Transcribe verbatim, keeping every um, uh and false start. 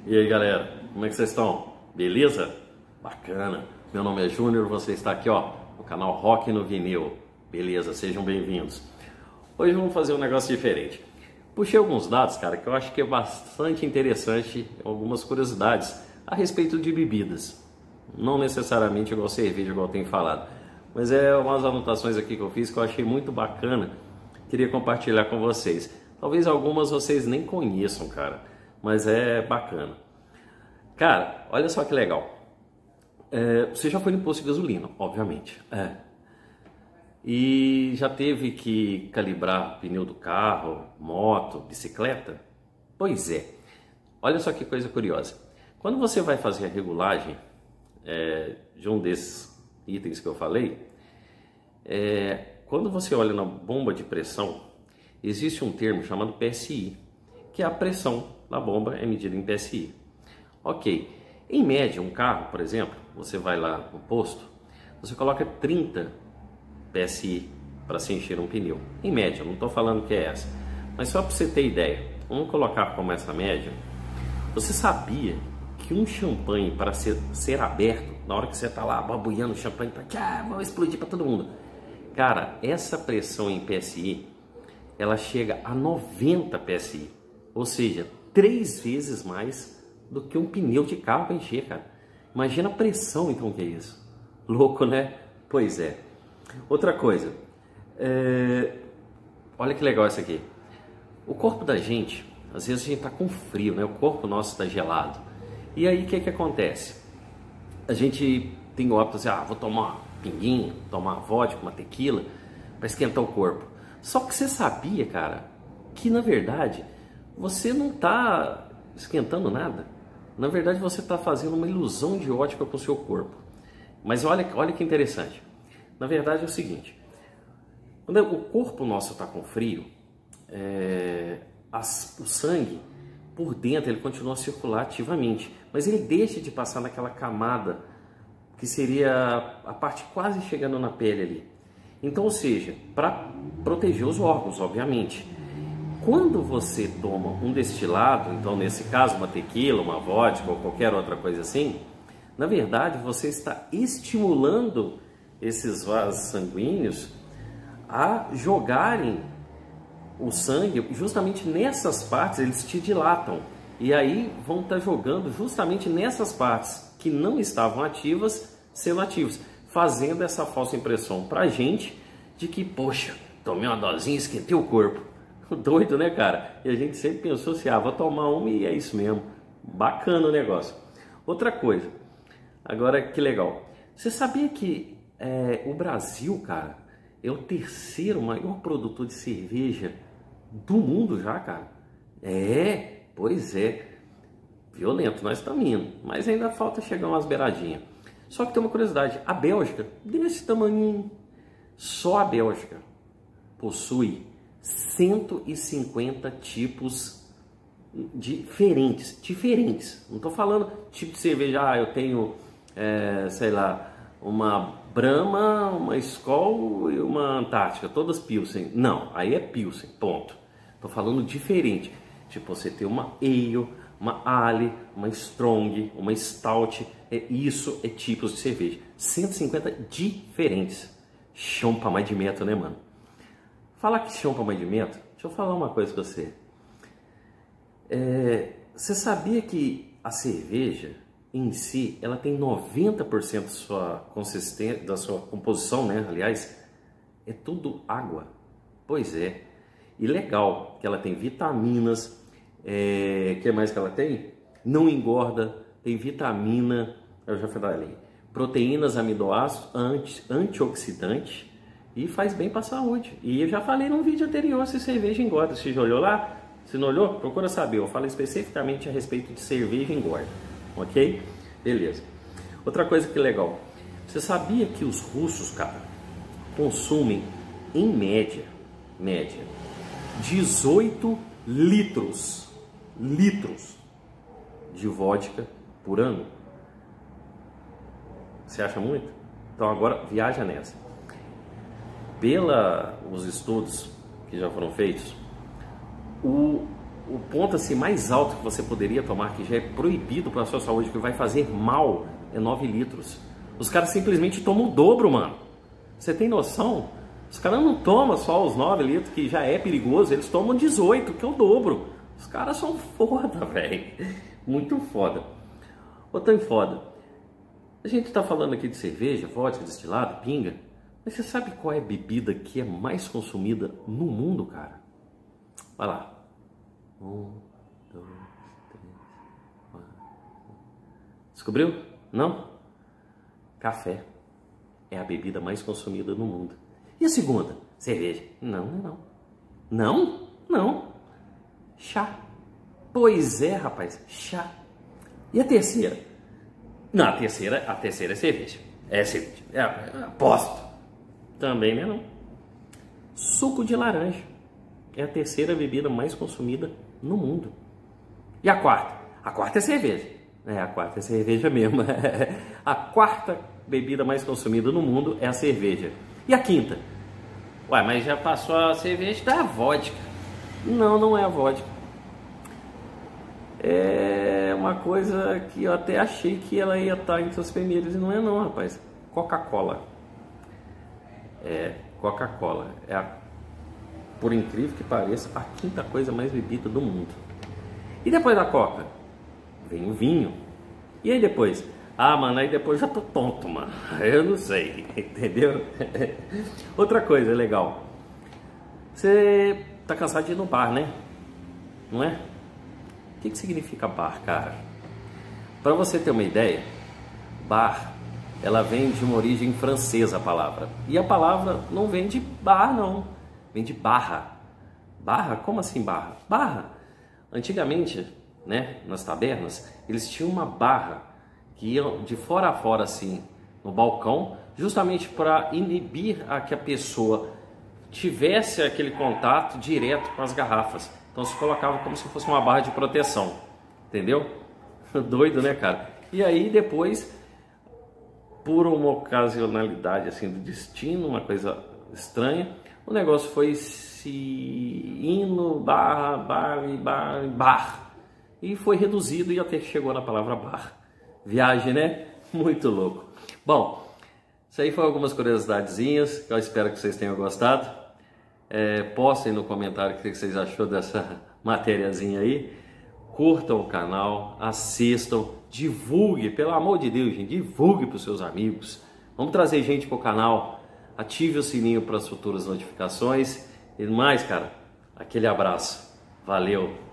E aí galera, como é que vocês estão? Beleza? Bacana. Meu nome é Júnior, você está aqui ó, no canal Rock no Vinil. Beleza, sejam bem-vindos. Hoje vamos fazer um negócio diferente. Puxei alguns dados, cara, que eu acho que é bastante interessante, algumas curiosidades a respeito de bebidas. Não necessariamente igual cerveja, igual eu tenho falado. Mas é umas anotações aqui que eu fiz que eu achei muito bacana. Queria compartilhar com vocês. Talvez algumas vocês nem conheçam, cara. Mas é bacana. Cara, olha só que legal. É, você já foi no posto de gasolina, obviamente. É. E já teve que calibrar pneu do carro, moto, bicicleta? Pois é. Olha só que coisa curiosa. Quando você vai fazer a regulagem é, de um desses itens que eu falei, é, quando você olha na bomba de pressão, existe um termo chamado P S I, que é a pressão da bomba é medida em P S I. Ok, em média um carro, por exemplo, você vai lá no posto, você coloca trinta P S I para se encher um pneu. Em média, não estou falando que é essa, mas só para você ter ideia, vamos colocar como essa média. Você sabia que um champanhe para ser, ser aberto, na hora que você está lá babulhando o champanhe, para que ah, vai explodir para todo mundo. Cara, essa pressão em P S I, ela chega a noventa P S I, ou seja, três vezes mais do que um pneu de carro para encher, cara. Imagina a pressão, então, que é isso. Louco, né? Pois é. Outra coisa, é... olha que legal isso aqui. O corpo da gente, às vezes a gente está com frio, né? O corpo nosso está gelado. E aí, o que que acontece? A gente tem o hábito de dizer, ah, vou tomar uma pinguinha, tomar uma vodka, uma tequila, para esquentar o corpo. Só que você sabia, cara, que na verdade você não está esquentando nada. Na verdade você está fazendo uma ilusão de ótica com o seu corpo. Mas olha, olha que interessante. Na verdade é o seguinte, quando o corpo nosso está com frio, é, as, o sangue por dentro ele continua a circular ativamente, mas ele deixa de passar naquela camada que seria a parte quase chegando na pele ali. Então, ou seja, para proteger os órgãos, obviamente. Quando você toma um destilado, então nesse caso uma tequila, uma vodka ou qualquer outra coisa assim, na verdade você está estimulando esses vasos sanguíneos a jogarem o sangue justamente nessas partes, eles te dilatam. E aí vão estar jogando justamente nessas partes que não estavam ativas, sendo ativas, fazendo essa falsa impressão para a gente de que, poxa, tomei uma dosinha e esquentei o corpo. Doido, né, cara? E a gente sempre pensou assim, ah, vou tomar uma e é isso mesmo. Bacana o negócio. Outra coisa, agora que legal. Você sabia que é, o Brasil, cara, é o terceiro maior produtor de cerveja do mundo já, cara? É, pois é. Violento, nós estamos indo. Mas ainda falta chegar umas beiradinhas. Só que tem uma curiosidade. A Bélgica, desse tamanho, só a Bélgica possui cento e cinquenta tipos diferentes. Diferentes. Não estou falando tipo de cerveja, ah, eu tenho, é, sei lá, uma Brahma, uma Skol e uma Antártica, todas Pilsen. Não, aí é Pilsen, ponto. Estou falando diferente. Tipo, você tem uma Ale, uma Ale, uma Strong, uma Stout. É, isso é tipos de cerveja. cento e cinquenta diferentes. Chão para mais de metro, né, mano? Falar que chão para mais de metro, deixa eu falar uma coisa com você. É, você sabia que a cerveja em si, ela tem noventa por cento da sua consistência, da sua composição, né? Aliás, é tudo água. Pois é. E legal que ela tem vitaminas. É, o que mais que ela tem? Não engorda, tem vitamina, eu já falei, proteínas, aminoácidos, anti, antioxidante e faz bem para a saúde. E eu já falei num vídeo anterior se cerveja engorda. Você já olhou lá? Se não olhou, procura saber. Eu falo especificamente a respeito de cerveja engorda. Ok? Beleza. Outra coisa que legal. Você sabia que os russos, cara, consumem em média, média, dezoito litros, litros de vodka por ano? Você acha muito? Então agora viaja nessa. Pelos estudos que já foram feitos, o o ponto assim mais alto que você poderia tomar, que já é proibido para a sua saúde, que vai fazer mal, é nove litros. Os caras simplesmente tomam o dobro, mano. Você tem noção? Os caras não tomam só os nove litros, que já é perigoso, eles tomam dezoito, que é o dobro. Os caras são foda, velho. Muito foda. Ô, tão foda. A gente tá falando aqui de cerveja, vodka, destilado, pinga. Mas você sabe qual é a bebida que é mais consumida no mundo, cara? Vai lá. Um, dois, três, quatro. Descobriu? Não? Café é a bebida mais consumida no mundo. E a segunda? Cerveja. Não, não. Não? Não. Chá. Pois é, rapaz. Chá. E a terceira? Não, a terceira, a terceira é cerveja. É cerveja. É, aposto. Também não é não. Suco de laranja. É a terceira bebida mais consumida no mundo. E a quarta? A quarta é cerveja. É, a quarta é cerveja mesmo. A quarta bebida mais consumida no mundo é a cerveja. E a quinta? Ué, mas já passou a cerveja, tá a vodka. Não, não é a vodka. É uma coisa que eu até achei que ela ia estar entre os primeiros e não é não, rapaz. Coca-Cola. É, Coca-Cola. É, a, por incrível que pareça, a quinta coisa mais bebida do mundo. E depois da Coca? Vem o vinho. E aí depois? Ah, mano, aí depois já tô tonto, mano. Eu não sei, entendeu? Outra coisa legal. Você tá cansado de ir no bar, né? Não é? O que que significa bar, cara? Para você ter uma ideia, bar, ela vem de uma origem francesa a palavra. E a palavra não vem de bar, não. Vem de barra. Barra? Como assim barra? Barra. Antigamente, né, nas tabernas, eles tinham uma barra que iam de fora a fora assim no balcão, justamente para inibir a que a pessoa tivesse aquele contato direto com as garrafas. Então se colocava como se fosse uma barra de proteção, entendeu? Doido, né, cara? E aí depois, por uma ocasionalidade assim do destino, uma coisa estranha, o negócio foi se indo barra, bar, bar, bar, e foi reduzido e até que chegou na palavra bar. Viagem, né? Muito louco. Bom, isso aí foi algumas curiosidadezinhas, que eu espero que vocês tenham gostado. É, postem no comentário o que vocês achou dessa matériazinha aí. Curtam o canal, assistam, divulgue, pelo amor de Deus, gente, divulgue para os seus amigos. Vamos trazer gente para o canal, ative o sininho para as futuras notificações. E mais, cara, aquele abraço. Valeu!